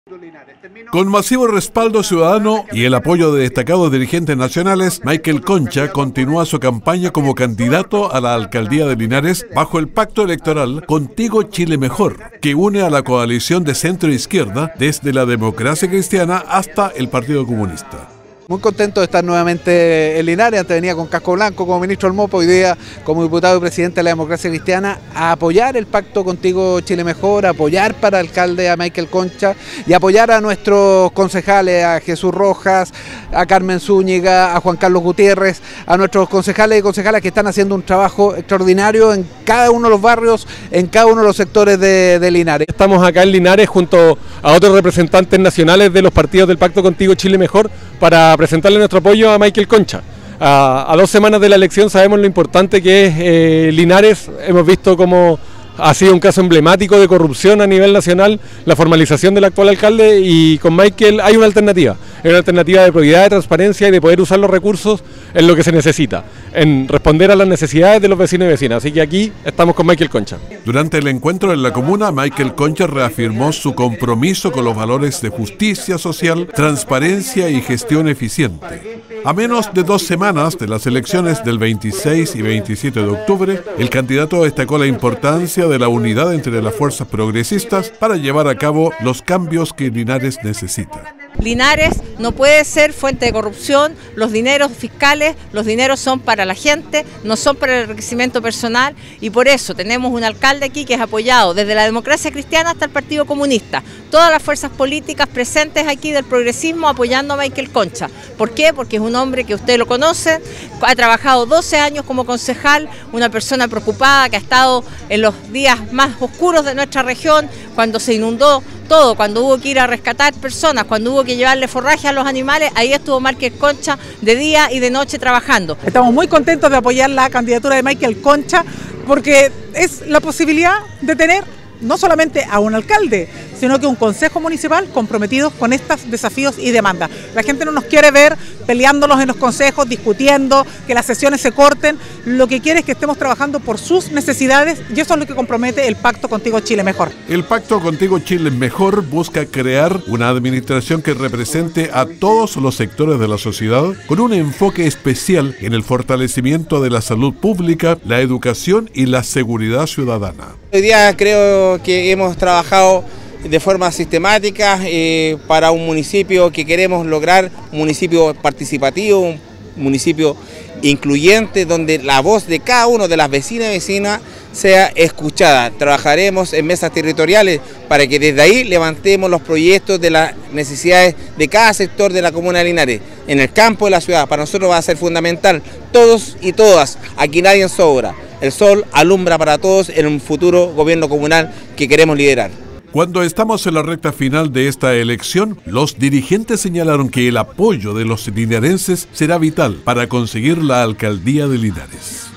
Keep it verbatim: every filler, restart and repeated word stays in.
Con masivo respaldo ciudadano y el apoyo de destacados dirigentes nacionales, Michael Concha continúa su campaña como candidato a la alcaldía de Linares bajo el pacto electoral Contigo Chile Mejor, que une a la coalición de centro-izquierda desde la Democracia Cristiana hasta el Partido Comunista. Muy contento de estar nuevamente en Linares. Antes venía con casco blanco como ministro del MOP, hoy día como diputado y presidente de la Democracia Cristiana, a apoyar el pacto Contigo Chile Mejor, a apoyar para alcalde a Michael Concha y apoyar a nuestros concejales, a Jesús Rojas, a Carmen Zúñiga, a Juan Carlos Gutiérrez, a nuestros concejales y concejalas que están haciendo un trabajo extraordinario en cada uno de los barrios, en cada uno de los sectores de, de Linares. Estamos acá en Linares junto a otros representantes nacionales de los partidos del pacto Contigo Chile Mejor para presentarle nuestro apoyo a Michael Concha. A, a dos semanas de la elección sabemos lo importante que es eh, Linares. Hemos visto cómo ha sido un caso emblemático de corrupción a nivel nacional, la formalización del actual alcalde, y con Michael hay una alternativa, hay una alternativa de probidad, de transparencia y de poder usar los recursos en lo que se necesita, en responder a las necesidades de los vecinos y vecinas. Así que aquí estamos con Michael Concha. Durante el encuentro en la comuna, Michael Concha reafirmó su compromiso con los valores de justicia social, transparencia y gestión eficiente. A menos de dos semanas de las elecciones del veintiséis y veintisiete de octubre, el candidato destacó la importancia de la unidad entre las fuerzas progresistas para llevar a cabo los cambios que Linares necesita. Linares no puede ser fuente de corrupción, los dineros fiscales, los dineros son para la gente, no son para el enriquecimiento personal, y por eso tenemos un alcalde aquí que es apoyado desde la Democracia Cristiana hasta el Partido Comunista. Todas las fuerzas políticas presentes aquí del progresismo apoyando a Michael Concha. ¿Por qué? Porque es un hombre que usted lo conoce, ha trabajado doce años como concejal, una persona preocupada que ha estado en los días más oscuros de nuestra región, cuando se inundó todo, cuando hubo que ir a rescatar personas, cuando hubo que llevarle forraje a los animales, ahí estuvo Michael Concha de día y de noche trabajando. Estamos muy contentos de apoyar la candidatura de Michael Concha porque es la posibilidad de tener no solamente a un alcalde, sino que un consejo municipal comprometido con estos desafíos y demandas. La gente no nos quiere ver peleándonos en los consejos, discutiendo, que las sesiones se corten. Lo que quiere es que estemos trabajando por sus necesidades, y eso es lo que compromete el Pacto Contigo Chile Mejor. El Pacto Contigo Chile Mejor busca crear una administración que represente a todos los sectores de la sociedad, con un enfoque especial en el fortalecimiento de la salud pública, la educación y la seguridad ciudadana. Hoy día creo que hemos trabajado de forma sistemática eh, para un municipio que queremos lograr, un municipio participativo, un municipio incluyente, donde la voz de cada uno de las vecinas y vecinas sea escuchada. Trabajaremos en mesas territoriales para que desde ahí levantemos los proyectos de las necesidades de cada sector de la comuna de Linares, en el campo de la ciudad. Para nosotros va a ser fundamental, todos y todas, aquí nadie sobra. El sol alumbra para todos en un futuro gobierno comunal que queremos liderar. Cuando estamos en la recta final de esta elección, los dirigentes señalaron que el apoyo de los linarenses será vital para conseguir la alcaldía de Linares.